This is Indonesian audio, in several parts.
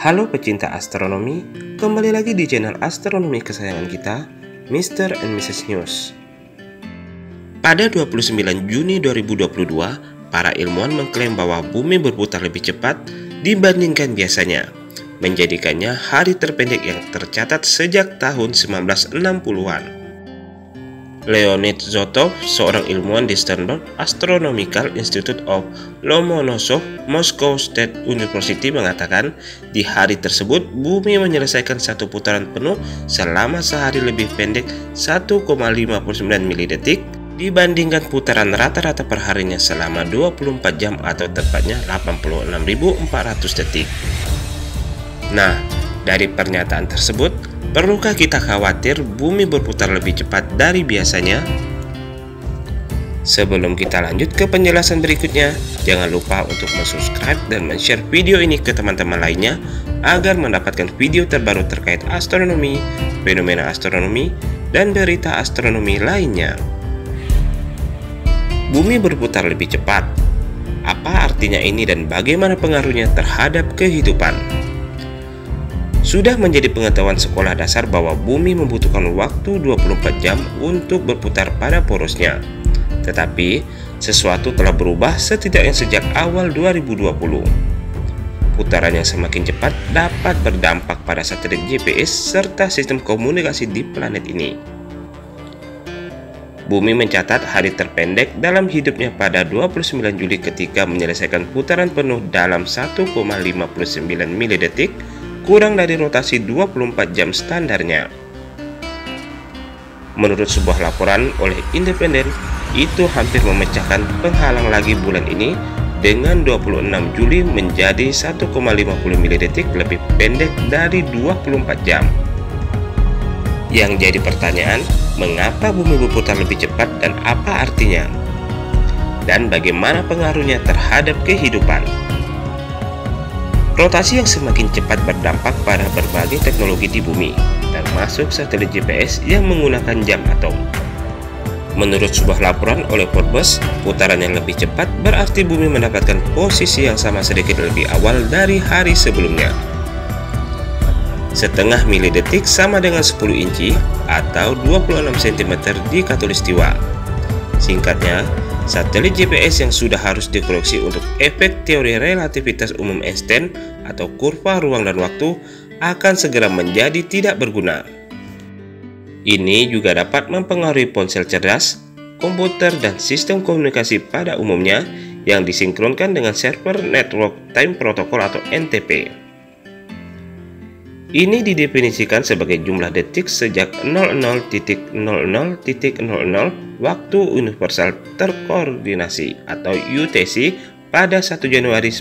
Halo pecinta astronomi, kembali lagi di channel astronomi kesayangan kita, Mr. and Mrs. News. Pada 29 Juni 2022, para ilmuwan mengklaim bahwa bumi berputar lebih cepat dibandingkan biasanya, menjadikannya hari terpendek yang tercatat sejak tahun 1960-an. Leonid Zotov, seorang ilmuwan di Sternberg Astronomical Institute of Lomonosov, Moscow State University mengatakan, di hari tersebut bumi menyelesaikan satu putaran penuh selama sehari lebih pendek 1,59 milidetik dibandingkan putaran rata-rata perharinya selama 24 jam atau tepatnya 86.400 detik. Nah, dari pernyataan tersebut, perlukah kita khawatir bumi berputar lebih cepat dari biasanya? Sebelum kita lanjut ke penjelasan berikutnya, jangan lupa untuk subscribe dan share video ini ke teman-teman lainnya agar mendapatkan video terbaru terkait astronomi, fenomena astronomi, dan berita astronomi lainnya. Bumi berputar lebih cepat. Apa artinya ini dan bagaimana pengaruhnya terhadap kehidupan? Sudah menjadi pengetahuan sekolah dasar bahwa bumi membutuhkan waktu 24 jam untuk berputar pada porosnya. Tetapi, sesuatu telah berubah setidaknya sejak awal 2020. Putaran yang semakin cepat dapat berdampak pada satelit GPS serta sistem komunikasi di planet ini. Bumi mencatat hari terpendek dalam hidupnya pada 29 Juli ketika menyelesaikan putaran penuh dalam 1,59 milidetik, kurang dari rotasi 24 jam standarnya. Menurut sebuah laporan oleh Independen, itu hampir memecahkan penghalang lagi bulan ini dengan 26 Juli menjadi 1,50 milidetik lebih pendek dari 24 jam. Yang jadi pertanyaan, mengapa bumi berputar lebih cepat dan apa artinya? Dan bagaimana pengaruhnya terhadap kehidupan? Rotasi yang semakin cepat berdampak pada berbagai teknologi di bumi, termasuk satelit GPS yang menggunakan jam atom. Menurut sebuah laporan oleh Forbes, putaran yang lebih cepat berarti bumi mendapatkan posisi yang sama sedikit lebih awal dari hari sebelumnya. Setengah milidetik sama dengan 10 inci atau 26 cm di khatulistiwa. Singkatnya, satelit GPS yang sudah harus dikoreksi untuk efek teori relativitas umum Einstein atau kurva ruang dan waktu akan segera menjadi tidak berguna. Ini juga dapat mempengaruhi ponsel cerdas, komputer, dan sistem komunikasi pada umumnya yang disinkronkan dengan server Network Time Protocol atau NTP. Ini didefinisikan sebagai jumlah detik sejak 00.00.00 waktu universal terkoordinasi atau UTC pada 1 Januari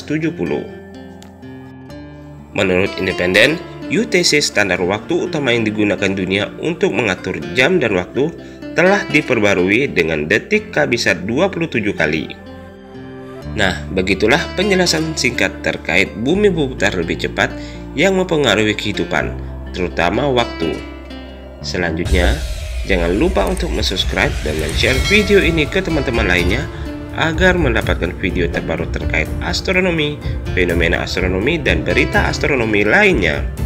1970. Menurut Independen, UTC standar waktu utama yang digunakan dunia untuk mengatur jam dan waktu telah diperbarui dengan detik kehabisan 27 kali. Nah, begitulah penjelasan singkat terkait bumi berputar lebih cepat yang mempengaruhi kehidupan, terutama waktu. Selanjutnya, jangan lupa untuk subscribe dan share video ini ke teman-teman lainnya agar mendapatkan video terbaru terkait astronomi, fenomena astronomi, dan berita astronomi lainnya.